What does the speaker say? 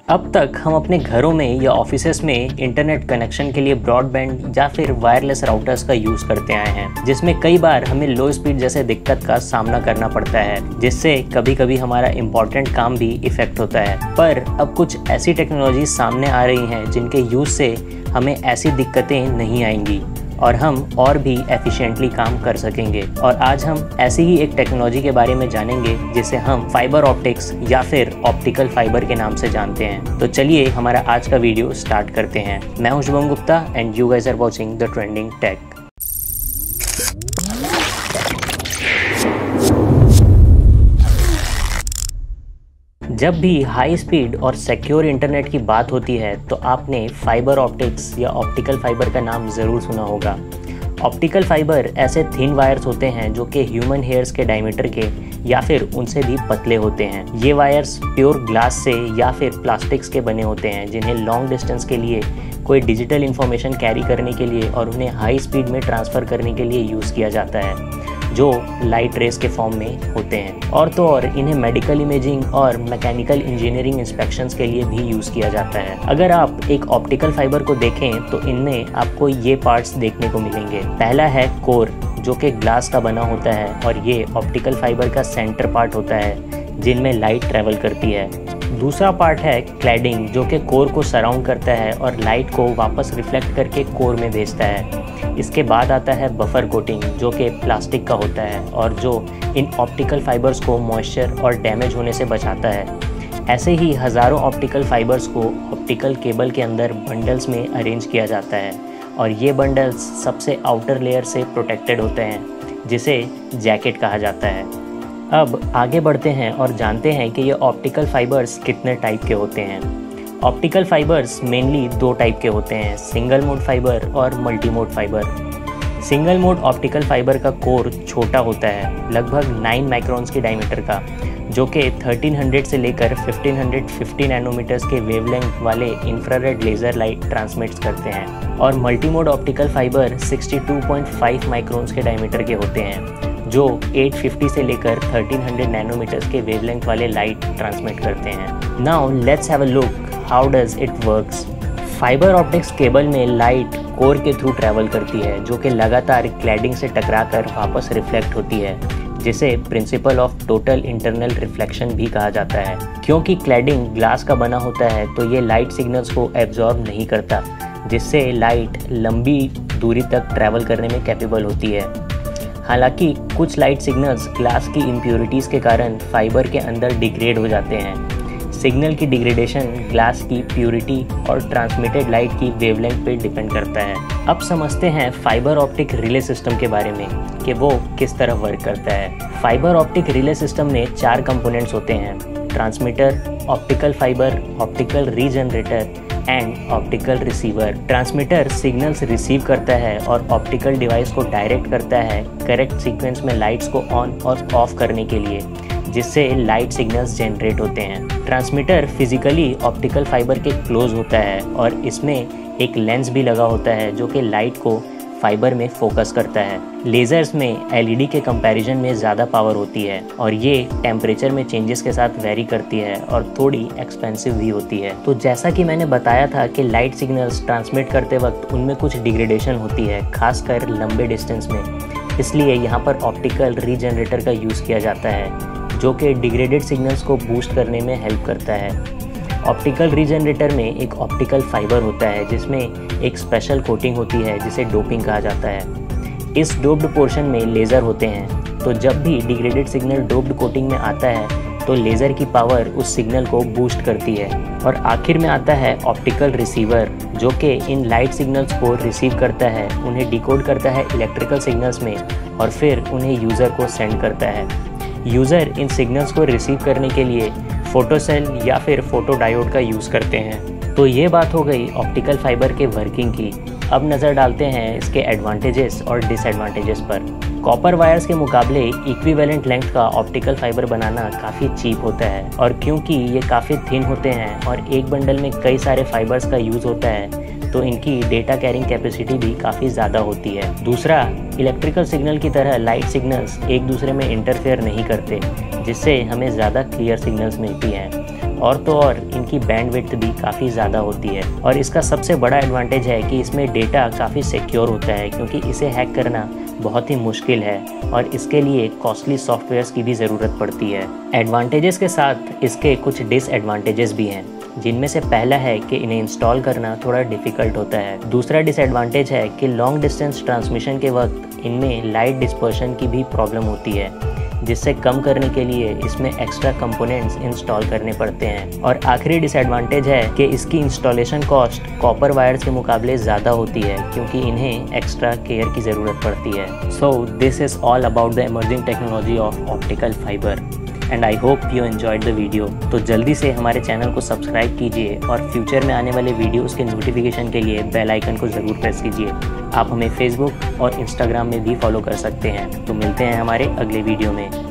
अब तक हम अपने घरों में या ऑफिसेस में इंटरनेट कनेक्शन के लिए ब्रॉडबैंड या फिर वायरलेस राउटर्स का यूज़ करते आए हैं, जिसमें कई बार हमें लो स्पीड जैसे दिक्कत का सामना करना पड़ता है, जिससे कभी कभी हमारा इम्पोर्टेंट काम भी इफेक्ट होता है। पर अब कुछ ऐसी टेक्नोलॉजी सामने आ रही हैं जिनके यूज़ से हमें ऐसी दिक्कतें नहीं आएंगी और हम और भी एफिशिएंटली काम कर सकेंगे। और आज हम ऐसी ही एक टेक्नोलॉजी के बारे में जानेंगे जिसे हम फाइबर ऑप्टिक्स या फिर ऑप्टिकल फाइबर के नाम से जानते हैं। तो चलिए हमारा आज का वीडियो स्टार्ट करते हैं। मैं हूं Shubham Gupta and you guys are watching the trending tech. जब भी हाई स्पीड और सिक्योर इंटरनेट की बात होती है तो आपने फाइबर ऑप्टिक्स या ऑप्टिकल फाइबर का नाम ज़रूर सुना होगा। ऑप्टिकल फाइबर ऐसे थिन वायर्स होते हैं जो कि ह्यूमन हेयर्स के डायमीटर के या फिर उनसे भी पतले होते हैं। ये वायर्स प्योर ग्लास से या फिर प्लास्टिक्स के बने होते हैं, जिन्हें लॉन्ग डिस्टेंस के लिए कोई डिजिटल इन्फॉर्मेशन कैरी करने के लिए और उन्हें हाई स्पीड में ट्रांसफ़र करने के लिए यूज़ किया जाता है, जो लाइट रेस के फॉर्म में होते हैं। और तो और इन्हें मेडिकल इमेजिंग और मैकेनिकल इंजीनियरिंग इंस्पेक्शंस के लिए भी यूज़ किया जाता है। अगर आप एक ऑप्टिकल फाइबर को देखें तो इनमें आपको ये पार्ट्स देखने को मिलेंगे। पहला है कोर, जो कि ग्लास का बना होता है और ये ऑप्टिकल फाइबर का सेंटर पार्ट होता है जिनमें लाइट ट्रेवल करती है। दूसरा पार्ट है क्लैडिंग, जो कि कोर को सराउंड करता है और लाइट को वापस रिफ्लेक्ट करके कोर में भेजता है। इसके बाद आता है बफर कोटिंग, जो कि प्लास्टिक का होता है और जो इन ऑप्टिकल फाइबर्स को मॉइस्चर और डैमेज होने से बचाता है। ऐसे ही हज़ारों ऑप्टिकल फाइबर्स को ऑप्टिकल केबल के अंदर बंडल्स में अरेंज किया जाता है और ये बंडल्स सबसे आउटर लेयर से प्रोटेक्टेड होते हैं, जिसे जैकेट कहा जाता है। अब आगे बढ़ते हैं और जानते हैं कि ये ऑप्टिकल फाइबर्स कितने टाइप के होते हैं। ऑप्टिकल फाइबर्स मेनली दो टाइप के होते हैं, सिंगल मोड फाइबर और multi mode fibre. Single mode optical fibre का कोर छोटा होता है, लगभग 9 माइक्रोन्स की डायमीटर का, जो कि 1300 से लेकर 1550 नैनोमीटर्स के वेवलेंथ वाले इंफ्रारेड लेज़र लाइट ट्रांसमिट्स करते हैं। और multi mode optical fibre 62.5 microns के डायमीटर के होते हैं, जो 850 से लेकर 1300 नैनोमीटर्स के वेवलेंथ वाले लाइट ट्रांसमिट करते हैं। Now let's have a look how does it works. Fibre optics cable में लाइट कोर के थ्रू ट्रैवल करती है, जो कि लगातार क्लैडिंग से टकराकर वापस रिफ्लेक्ट होती है, जिसे principle of total internal reflection भी कहा जाता है। क्योंकि क्लैडिंग ग्लास का बना होता है तो ये लाइट सिग्नल्स को एब्जॉर्ब नहीं करता, जिससे लाइट लंबी दूरी तक ट्रैवल करने में कैपेबल होती है। हालांकि कुछ लाइट सिग्नल्स ग्लास की इम्प्योरिटीज़ के कारण फाइबर के अंदर डिग्रेड हो जाते हैं। सिग्नल की डिग्रेडेशन ग्लास की प्योरिटी और ट्रांसमिटेड लाइट की वेवलेंथ पे डिपेंड करता है। अब समझते हैं फाइबर ऑप्टिक रिले सिस्टम के बारे में कि वो किस तरह वर्क करता है। फाइबर ऑप्टिक रिले सिस्टम में 4 कंपोनेंट्स होते हैं: transmitter, optical fibre, optical regenerator and optical receiver. Transmitter signals receive करता है और ऑप्टिकल डिवाइस को डायरेक्ट करता है करेक्ट सीक्वेंस में लाइट्स को ऑन और ऑफ करने के लिए, जिससे लाइट सिग्नल्स जनरेट होते हैं। ट्रांसमीटर फिजिकली ऑप्टिकल फाइबर के क्लोज होता है और इसमें एक लेंस भी लगा होता है जो कि लाइट को फाइबर में फोकस करता है। लेज़र्स में एलईडी के कंपैरिजन में ज़्यादा पावर होती है और ये टेम्परेचर में चेंजेस के साथ वेरी करती है और थोड़ी एक्सपेंसिव भी होती है। तो जैसा कि मैंने बताया था कि लाइट सिग्नल्स ट्रांसमिट करते वक्त उनमें कुछ डिग्रेडेशन होती है, खासकर लंबे डिस्टेंस में। इसलिए यहाँ पर ऑप्टिकल रीजनरेटर का यूज़ किया जाता है, जो कि डिग्रेडेड सिग्नल्स को बूस्ट करने में हेल्प करता है। ऑप्टिकल रीजनरेटर में एक ऑप्टिकल फाइबर होता है जिसमें एक स्पेशल कोटिंग होती है जिसे डोपिंग कहा जाता है। इस डोप्ड पोर्शन में लेज़र होते हैं, तो जब भी डिग्रेडेड सिग्नल डोप्ड कोटिंग में आता है तो लेज़र की पावर उस सिग्नल को बूस्ट करती है। और आखिर में आता है ऑप्टिकल रिसीवर, जो कि इन लाइट सिग्नल्स को रिसीव करता है, उन्हें डिकोड करता है इलेक्ट्रिकल सिग्नल्स में और फिर उन्हें यूज़र को सेंड करता है। यूज़र इन सिग्नल्स को रिसीव करने के लिए फोटोसेल या फिर फोटो डायोड का यूज़ करते हैं। तो ये बात हो गई ऑप्टिकल फाइबर के वर्किंग की। अब नज़र डालते हैं इसके एडवांटेजेस और डिसएडवांटेजेस पर। कॉपर वायर्स के मुकाबले इक्विवेलेंट लेंथ का ऑप्टिकल फाइबर बनाना काफ़ी चीप होता है, और क्योंकि ये काफ़ी थिन होते हैं और एक बंडल में कई सारे फाइबर्स का यूज़ होता है तो इनकी डेटा कैरिंग कैपेसिटी भी काफ़ी ज़्यादा होती है। दूसरा, इलेक्ट्रिकल सिग्नल की तरह लाइट सिग्नल्स एक दूसरे में इंटरफेयर नहीं करते, जिससे हमें ज़्यादा क्लियर सिग्नल्स मिलती हैं। और तो और इनकी बैंडविड्थ भी काफ़ी ज़्यादा होती है। और इसका सबसे बड़ा एडवांटेज है कि इसमें डेटा काफ़ी सिक्योर होता है, क्योंकि इसे हैक करना बहुत ही मुश्किल है और इसके लिए कॉस्टली सॉफ्टवेयर्स की भी ज़रूरत पड़ती है। एडवांटेजेस के साथ इसके कुछ डिसएडवांटेजेस भी हैं, जिनमें से पहला है कि इन्हें इंस्टॉल करना थोड़ा डिफ़िकल्ट होता है। दूसरा डिसएडवांटेज है कि लॉन्ग डिस्टेंस ट्रांसमिशन के वक्त इनमें लाइट डिस्पर्शन की भी प्रॉब्लम होती है, जिससे कम करने के लिए इसमें एक्स्ट्रा कंपोनेंट्स इंस्टॉल करने पड़ते हैं। और आखिरी डिसएडवांटेज है कि इसकी इंस्टॉलेशन कॉस्ट कॉपर वायर्स के मुकाबले ज़्यादा होती है, क्योंकि इन्हें एक्स्ट्रा केयर की ज़रूरत पड़ती है। So this is all about the emerging technology of optical fibre and I hope you enjoyed the video. तो जल्दी से हमारे चैनल को सब्सक्राइब कीजिए और फ्यूचर में आने वाले वीडियोस के नोटिफिकेशन के लिए बेल आइकन को ज़रूर प्रेस कीजिए। आप हमें फेसबुक और इंस्टाग्राम में भी फॉलो कर सकते हैं। तो मिलते हैं हमारे अगले वीडियो में।